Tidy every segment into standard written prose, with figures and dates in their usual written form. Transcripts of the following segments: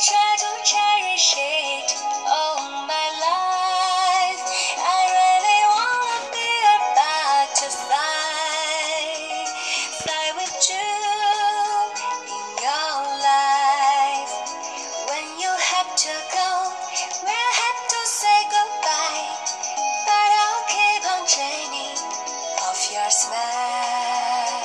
try to cherish it all my life. I really wanna be a butterfly, fly with you in your life. When you have to go, we'll have to say goodbye, but I'll keep on dreaming of your smile.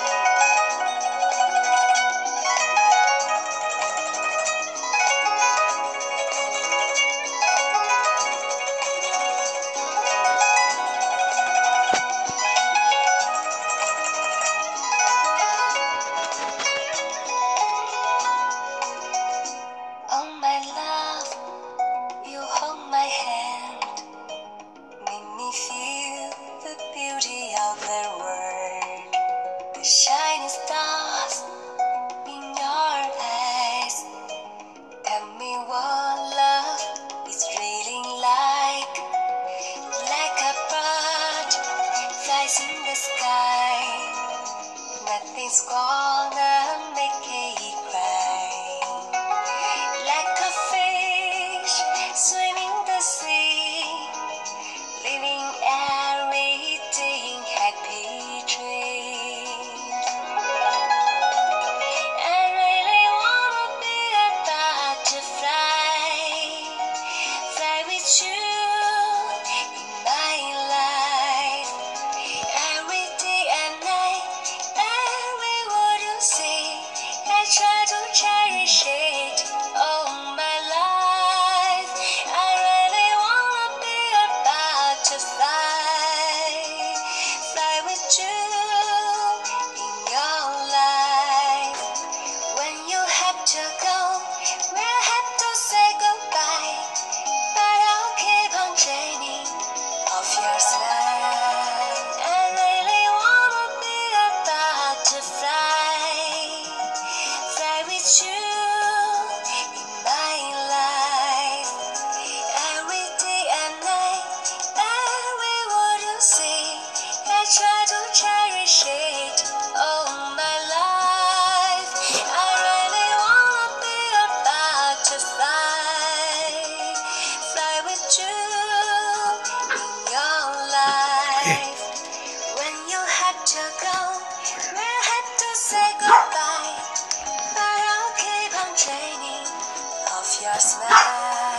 Oh my love, you hold my hand, make me feel the beauty of the world. The shining stars in your eyes tell me what love is really like. Like a bird flies in the sky, nothing's gonna make it cry. Like a fish swimming the sea, living every day in happy dreams. I really wanna be a butterfly, fly with you in my life. Every day and night, every word you say, I try to cherish it all my life. I really wanna be a butterfly, fly with you in your life. When you have to go, we'll have to say goodbye, but I'll keep on dreaming of your smile. I really wanna be a butterfly, fly with you in my life. Every day and night, every word you say, I try to cherish it all my life. I really wanna be a butterfly, fly with you in your life. When you have to go, we'll have to say goodbye, but I'll keep on dreaming of your smile.